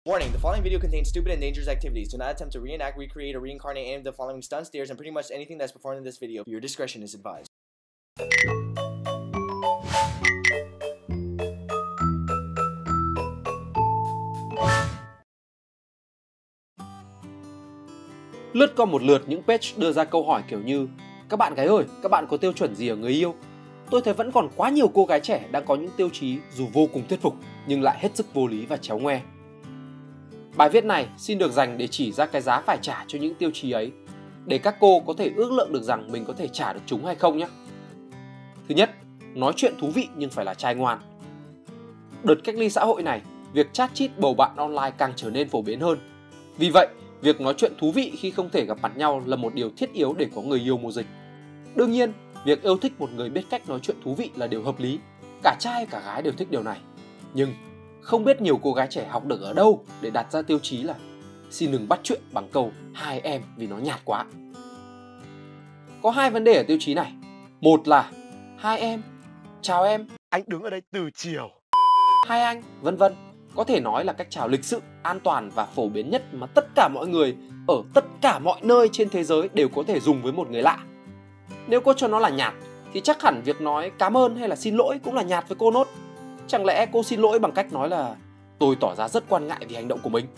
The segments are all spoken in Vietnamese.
Warning, the following video contains stupid and dangerous activities. Do not attempt to reenact, recreate, or reincarnate any of the following stunts, dares, and pretty much anything that's performed in this video. Your discretion is advised. Lướt qua một lượt những page đưa ra câu hỏi kiểu như: các bạn gái ơi, các bạn có tiêu chuẩn gì ở người yêu? Tôi thấy vẫn còn quá nhiều cô gái trẻ đang có những tiêu chí dù vô cùng thuyết phục nhưng lại hết sức vô lý và chéo ngoe. Bài viết này xin được dành để chỉ ra cái giá phải trả cho những tiêu chí ấy, để các cô có thể ước lượng được rằng mình có thể trả được chúng hay không nhé. Thứ nhất, nói chuyện thú vị nhưng phải là trai ngoan. Đợt cách ly xã hội này, việc chat chít bầu bạn online càng trở nên phổ biến hơn. Vì vậy, việc nói chuyện thú vị khi không thể gặp mặt nhau là một điều thiết yếu để có người yêu mùa dịch. Đương nhiên, việc yêu thích một người biết cách nói chuyện thú vị là điều hợp lý. Cả trai cả gái đều thích điều này. Nhưng không biết nhiều cô gái trẻ học được ở đâu để đặt ra tiêu chí là xin đừng bắt chuyện bằng câu hai em vì nó nhạt quá. Có hai vấn đề ở tiêu chí này. Một là hai em, chào em, anh đứng ở đây từ chiều. hai anh, vân vân. Có thể nói là cách chào lịch sự, an toàn và phổ biến nhất mà tất cả mọi người ở tất cả mọi nơi trên thế giới đều có thể dùng với một người lạ. Nếu cô cho nó là nhạt thì chắc hẳn việc nói cảm ơn hay là xin lỗi cũng là nhạt với cô nốt. Chẳng lẽ cô xin lỗi bằng cách nói là tôi tỏ ra rất quan ngại vì hành động của mình?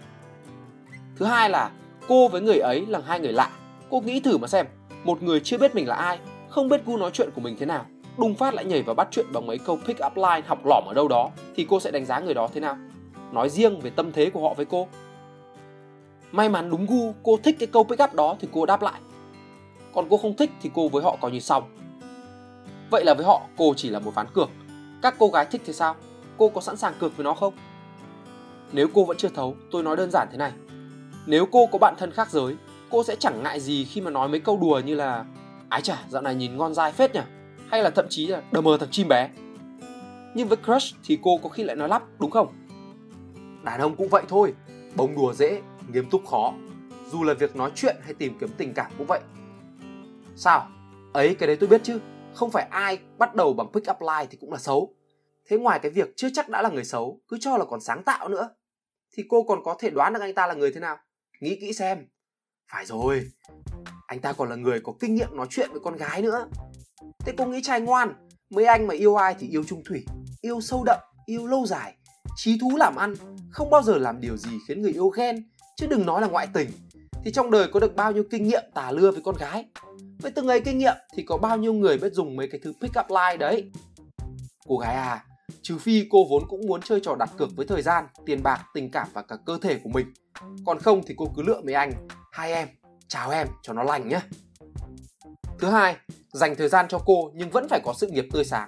Thứ hai là cô với người ấy là hai người lạ. Cô nghĩ thử mà xem, một người chưa biết mình là ai, không biết gu nói chuyện của mình thế nào, đùng phát lại nhảy vào bắt chuyện bằng mấy câu pick up line học lỏm ở đâu đó, thì cô sẽ đánh giá người đó thế nào? Nói riêng về tâm thế của họ với cô. May mắn đúng gu, cô thích cái câu pick up đó thì cô đáp lại. Còn cô không thích thì cô với họ coi như xong. Vậy là với họ, cô chỉ là một ván cược. Các cô gái thích thì sao? Cô có sẵn sàng cược với nó không? Nếu cô vẫn chưa thấu, tôi nói đơn giản thế này. Nếu cô có bạn thân khác giới, cô sẽ chẳng ngại gì khi mà nói mấy câu đùa như là ái chà, dạo này nhìn ngon dai phết nhỉ? Hay là thậm chí là đờ mờ thằng chim bé. Nhưng với crush thì cô có khi lại nói lắp, đúng không? Đàn ông cũng vậy thôi. Bông đùa dễ, nghiêm túc khó. Dù là việc nói chuyện hay tìm kiếm tình cảm cũng vậy. Sao? Ấy, cái đấy tôi biết chứ. Không phải ai bắt đầu bằng pick up line thì cũng là xấu. Thế ngoài cái việc chưa chắc đã là người xấu, cứ cho là còn sáng tạo nữa, thì cô còn có thể đoán được anh ta là người thế nào? Nghĩ kỹ xem. Phải rồi, anh ta còn là người có kinh nghiệm nói chuyện với con gái nữa. Thế cô nghĩ trai ngoan, mấy anh mà yêu ai thì yêu chung thủy, yêu sâu đậm, yêu lâu dài, chí thú làm ăn, không bao giờ làm điều gì khiến người yêu ghen, chứ đừng nói là ngoại tình. Thì trong đời có được bao nhiêu kinh nghiệm tà lưa với con gái. Với từng ấy kinh nghiệm thì có bao nhiêu người biết dùng mấy cái thứ pick up line đấy. Cô gái à, trừ phi cô vốn cũng muốn chơi trò đặt cược với thời gian, tiền bạc, tình cảm và cả cơ thể của mình. Còn không thì cô cứ lựa mấy anh hai em, chào em cho nó lành nhé. Thứ hai, dành thời gian cho cô nhưng vẫn phải có sự nghiệp tươi sáng.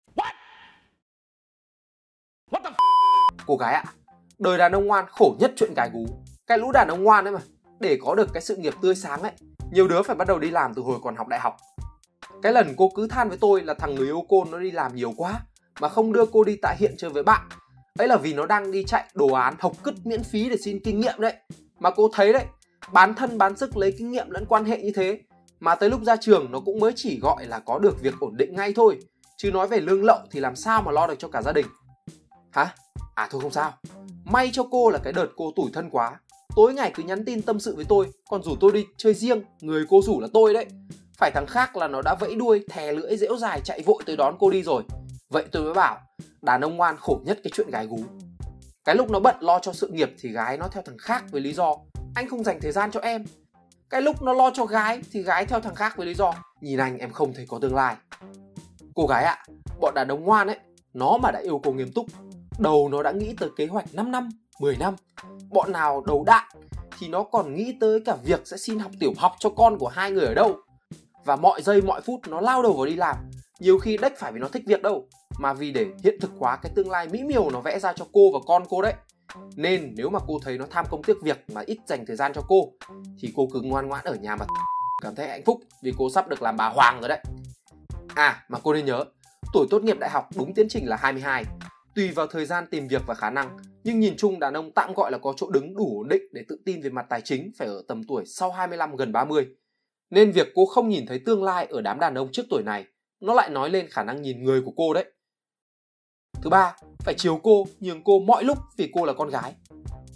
Cô gái ạ, đời đàn ông ngoan khổ nhất chuyện gái gú. Cái lũ đàn ông ngoan ấy mà, để có được cái sự nghiệp tươi sáng ấy, nhiều đứa phải bắt đầu đi làm từ hồi còn học đại học. Cái lần cô cứ than với tôi là thằng người yêu cô nó đi làm nhiều quá mà không đưa cô đi tại hiện chơi với bạn. Ấy là vì nó đang đi chạy đồ án học cứt miễn phí để xin kinh nghiệm đấy. Mà cô thấy đấy, bán thân bán sức lấy kinh nghiệm lẫn quan hệ như thế, mà tới lúc ra trường nó cũng mới chỉ gọi là có được việc ổn định ngay thôi. Chứ nói về lương lậu thì làm sao mà lo được cho cả gia đình. Hả? À thôi không sao. May cho cô là cái đợt cô tủi thân quá, tối ngày cứ nhắn tin tâm sự với tôi, còn rủ tôi đi chơi riêng, người cô rủ là tôi đấy. Phải thằng khác là nó đã vẫy đuôi, thè lưỡi dễu dài chạy vội tới đón cô đi rồi. Vậy tôi mới bảo, đàn ông ngoan khổ nhất cái chuyện gái gú. Cái lúc nó bận lo cho sự nghiệp thì gái nó theo thằng khác với lý do anh không dành thời gian cho em. Cái lúc nó lo cho gái thì gái theo thằng khác với lý do nhìn anh em không thấy có tương lai. Cô gái ạ, bọn đàn ông ngoan ấy, nó mà đã yêu cô nghiêm túc, đầu nó đã nghĩ tới kế hoạch 5 năm, 10 năm. Bọn nào đầu đạn thì nó còn nghĩ tới cả việc sẽ xin học tiểu học cho con của hai người ở đâu. Và mọi giây mọi phút nó lao đầu vào đi làm. Nhiều khi đếch phải vì nó thích việc đâu, mà vì để hiện thực hóa cái tương lai mỹ miều nó vẽ ra cho cô và con cô đấy. Nên nếu mà cô thấy nó tham công tiếc việc mà ít dành thời gian cho cô, thì cô cứ ngoan ngoãn ở nhà mà cảm thấy hạnh phúc, vì cô sắp được làm bà Hoàng rồi đấy. À mà cô nên nhớ, tuổi tốt nghiệp đại học đúng tiến trình là 22. Tùy vào thời gian tìm việc và khả năng, nhưng nhìn chung đàn ông tạm gọi là có chỗ đứng đủ ổn định để tự tin về mặt tài chính phải ở tầm tuổi sau 25 gần 30. Nên việc cô không nhìn thấy tương lai ở đám đàn ông trước tuổi này, nó lại nói lên khả năng nhìn người của cô đấy. Thứ ba, phải chiều cô, nhường cô mọi lúc vì cô là con gái.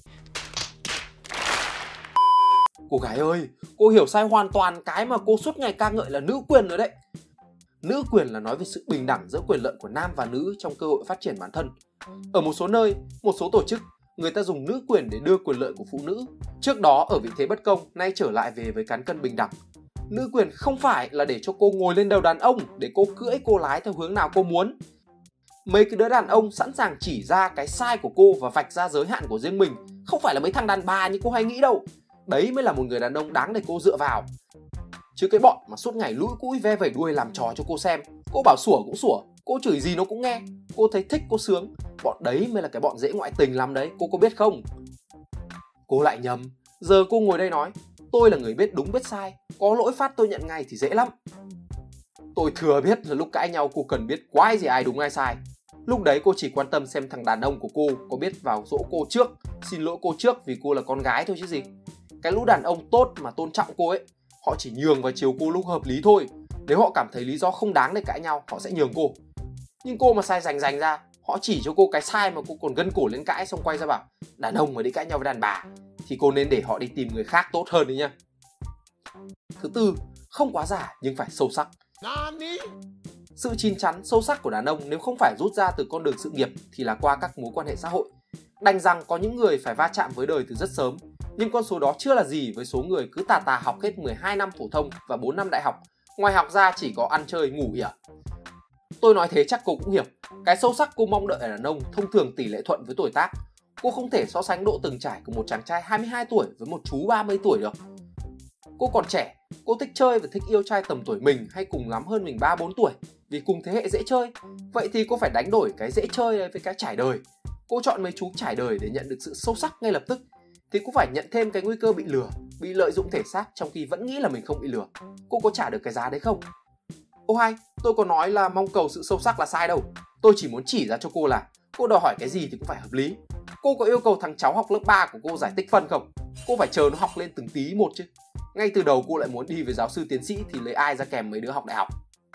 Cô gái ơi, cô hiểu sai hoàn toàn cái mà cô suốt ngày ca ngợi là nữ quyền rồi đấy. Nữ quyền là nói về sự bình đẳng giữa quyền lợi của nam và nữ trong cơ hội phát triển bản thân. Ở một số nơi, một số tổ chức, người ta dùng nữ quyền để đưa quyền lợi của phụ nữ, trước đó ở vị thế bất công, nay trở lại về với cán cân bình đẳng. Nữ quyền không phải là để cho cô ngồi lên đầu đàn ông, để cô cưỡi cô lái theo hướng nào cô muốn. Mấy cái đứa đàn ông sẵn sàng chỉ ra cái sai của cô và vạch ra giới hạn của riêng mình, không phải là mấy thằng đàn bà như cô hay nghĩ đâu. Đấy mới là một người đàn ông đáng để cô dựa vào. Chứ cái bọn mà suốt ngày lũi cũi ve vẩy đuôi làm trò cho cô xem, cô bảo sủa cũng sủa, cô chửi gì nó cũng nghe, cô thấy thích cô sướng, bọn đấy mới là cái bọn dễ ngoại tình lắm đấy, cô có biết không? Cô lại nhầm. Giờ cô ngồi đây nói tôi là người biết đúng biết sai, có lỗi phát tôi nhận ngay thì dễ lắm. Tôi thừa biết là lúc cãi nhau cô cần biết quái gì ai đúng ai sai. Lúc đấy cô chỉ quan tâm xem thằng đàn ông của cô có biết vào dỗ cô trước, xin lỗi cô trước vì cô là con gái thôi chứ gì. Cái lũ đàn ông tốt mà tôn trọng cô ấy, họ chỉ nhường và chiều cô lúc hợp lý thôi. Nếu họ cảm thấy lý do không đáng để cãi nhau, họ sẽ nhường cô. Nhưng cô mà sai rành ra, họ chỉ cho cô cái sai mà cô còn gân cổ lên cãi, xong quay ra bảo đàn ông mà đi cãi nhau với đàn bà thì cô nên để họ đi tìm người khác tốt hơn đấy nhá. Thứ tư, không quá giả nhưng phải sâu sắc. Sự chín chắn, sâu sắc của đàn ông nếu không phải rút ra từ con đường sự nghiệp thì là qua các mối quan hệ xã hội. Đành rằng có những người phải va chạm với đời từ rất sớm, nhưng con số đó chưa là gì với số người cứ tà học hết 12 năm phổ thông và 4 năm đại học, ngoài học ra chỉ có ăn chơi ngủ ỉa. Tôi nói thế chắc cô cũng hiểu, cái sâu sắc cô mong đợi ở đàn ông thông thường tỷ lệ thuận với tuổi tác. Cô không thể so sánh độ từng trải của một chàng trai 22 tuổi với một chú 30 tuổi được. Cô còn trẻ, cô thích chơi và thích yêu trai tầm tuổi mình hay cùng lắm hơn mình 3-4 tuổi vì cùng thế hệ dễ chơi. Vậy thì cô phải đánh đổi cái dễ chơi với cái trải đời. Cô chọn mấy chú trải đời để nhận được sự sâu sắc ngay lập tức thì cũng phải nhận thêm cái nguy cơ bị lừa, bị lợi dụng thể xác trong khi vẫn nghĩ là mình không bị lừa. Cô có trả được cái giá đấy không? Ô hay, tôi có nói là mong cầu sự sâu sắc là sai đâu. Tôi chỉ muốn chỉ ra cho cô là cô đòi hỏi cái gì thì cũng phải hợp lý. Cô có yêu cầu thằng cháu học lớp 3 của cô giải tích phân không? Cô phải chờ nó học lên từng tí một chứ. Ngay từ đầu cô lại muốn đi với giáo sư tiến sĩ thì lấy ai ra kèm mấy đứa học đại học.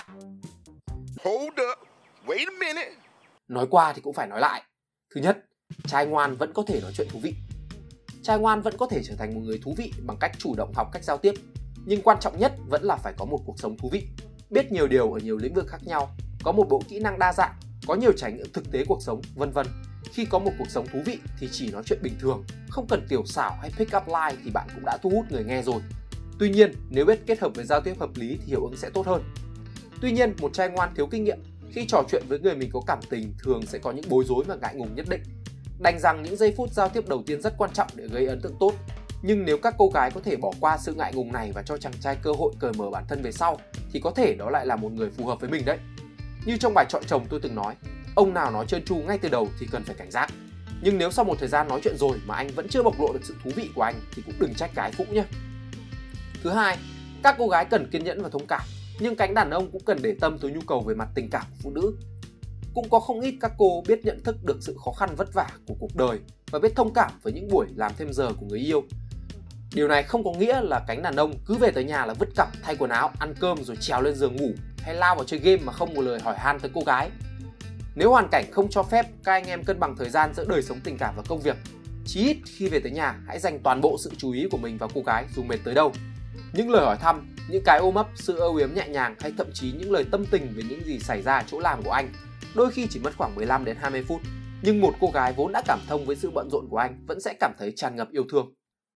Hold up, wait a minute. Nói qua thì cũng phải nói lại. Thứ nhất, trai ngoan vẫn có thể nói chuyện thú vị. Trai ngoan vẫn có thể trở thành một người thú vị bằng cách chủ động học cách giao tiếp. Nhưng quan trọng nhất vẫn là phải có một cuộc sống thú vị, biết nhiều điều ở nhiều lĩnh vực khác nhau, có một bộ kỹ năng đa dạng, có nhiều trải nghiệm thực tế cuộc sống, vân vân. Khi có một cuộc sống thú vị thì chỉ nói chuyện bình thường, không cần tiểu xảo hay pick up line thì bạn cũng đã thu hút người nghe rồi. Tuy nhiên, nếu biết kết hợp với giao tiếp hợp lý thì hiệu ứng sẽ tốt hơn. Tuy nhiên, một trai ngoan thiếu kinh nghiệm khi trò chuyện với người mình có cảm tình thường sẽ có những bối rối và ngại ngùng nhất định. Đành rằng những giây phút giao tiếp đầu tiên rất quan trọng để gây ấn tượng tốt. Nhưng nếu các cô gái có thể bỏ qua sự ngại ngùng này và cho chàng trai cơ hội cởi mở bản thân về sau thì có thể đó lại là một người phù hợp với mình đấy. Như trong bài chọn chồng tôi từng nói, ông nào nói trơn tru ngay từ đầu thì cần phải cảnh giác. Nhưng nếu sau một thời gian nói chuyện rồi mà anh vẫn chưa bộc lộ được sự thú vị của anh thì cũng đừng trách cái phũ nhé. Thứ hai, các cô gái cần kiên nhẫn và thông cảm, nhưng cánh đàn ông cũng cần để tâm tới nhu cầu về mặt tình cảm của phụ nữ. Cũng có không ít các cô biết nhận thức được sự khó khăn vất vả của cuộc đời và biết thông cảm với những buổi làm thêm giờ của người yêu. Điều này không có nghĩa là cánh đàn ông cứ về tới nhà là vứt cặp, thay quần áo, ăn cơm rồi trèo lên giường ngủ hay lao vào chơi game mà không một lời hỏi han tới cô gái. Nếu hoàn cảnh không cho phép các anh em cân bằng thời gian giữa đời sống tình cảm và công việc, chí ít khi về tới nhà hãy dành toàn bộ sự chú ý của mình vào cô gái dù mệt tới đâu. Những lời hỏi thăm, những cái ôm ấp, sự âu yếm nhẹ nhàng hay thậm chí những lời tâm tình về những gì xảy ra ở chỗ làm của anh đôi khi chỉ mất khoảng 15 đến 20 phút, nhưng một cô gái vốn đã cảm thông với sự bận rộn của anh vẫn sẽ cảm thấy tràn ngập yêu thương.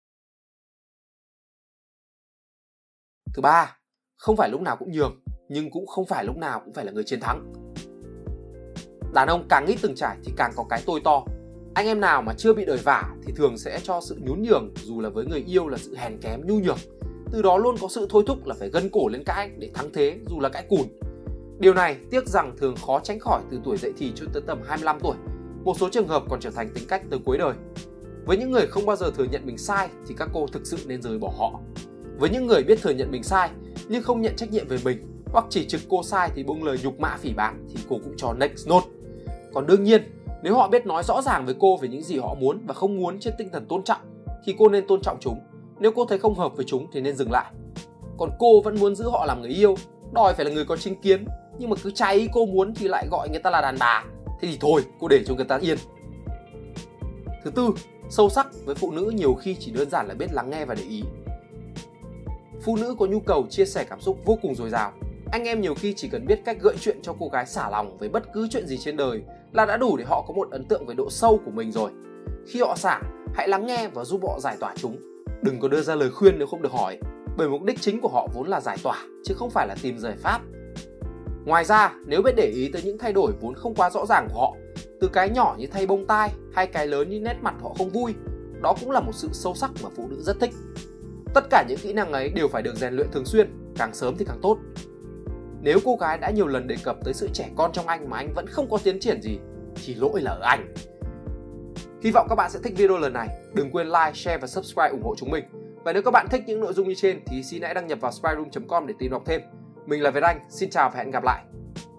Thứ ba, không phải lúc nào cũng nhường, nhưng cũng không phải lúc nào cũng phải là người chiến thắng. Đàn ông càng ít từng trải thì càng có cái tôi to. Anh em nào mà chưa bị đời vả thì thường sẽ cho sự nhún nhường, dù là với người yêu là sự hèn kém nhu nhược. Từ đó luôn có sự thôi thúc là phải gân cổ lên cãi để thắng thế dù là cãi cùn. Điều này tiếc rằng thường khó tránh khỏi từ tuổi dậy thì cho tới tầm 25 tuổi. Một số trường hợp còn trở thành tính cách tới cuối đời. Với những người không bao giờ thừa nhận mình sai thì các cô thực sự nên rời bỏ họ. Với những người biết thừa nhận mình sai nhưng không nhận trách nhiệm về mình hoặc chỉ trích cô sai thì buông lời nhục mạ phỉ báng thì cô cũng cho next note. Còn đương nhiên, nếu họ biết nói rõ ràng với cô về những gì họ muốn và không muốn trên tinh thần tôn trọng thì cô nên tôn trọng chúng. Nếu cô thấy không hợp với chúng thì nên dừng lại. Còn cô vẫn muốn giữ họ làm người yêu, đòi phải là người có chính kiến, nhưng mà cứ trái ý cô muốn thì lại gọi người ta là đàn bà, thế thì thôi, cô để cho người ta yên. Thứ tư, sâu sắc với phụ nữ nhiều khi chỉ đơn giản là biết lắng nghe và để ý. Phụ nữ có nhu cầu chia sẻ cảm xúc vô cùng dồi dào. Anh em nhiều khi chỉ cần biết cách gợi chuyện cho cô gái xả lòng với bất cứ chuyện gì trên đời là đã đủ để họ có một ấn tượng về độ sâu của mình rồi. Khi họ xả, hãy lắng nghe và giúp họ giải tỏa chúng. Đừng có đưa ra lời khuyên nếu không được hỏi, bởi mục đích chính của họ vốn là giải tỏa chứ không phải là tìm giải pháp. Ngoài ra, nếu biết để ý tới những thay đổi vốn không quá rõ ràng của họ, từ cái nhỏ như thay bông tai hay cái lớn như nét mặt họ không vui, đó cũng là một sự sâu sắc mà phụ nữ rất thích. Tất cả những kỹ năng ấy đều phải được rèn luyện thường xuyên, càng sớm thì càng tốt. Nếu cô gái đã nhiều lần đề cập tới sự trẻ con trong anh mà anh vẫn không có tiến triển gì, thì lỗi là ở anh. Hy vọng các bạn sẽ thích video lần này. Đừng quên like, share và subscribe ủng hộ chúng mình. Và nếu các bạn thích những nội dung như trên thì xin hãy đăng nhập vào spyroom.com để tìm đọc thêm. Mình là Việt Anh, xin chào và hẹn gặp lại.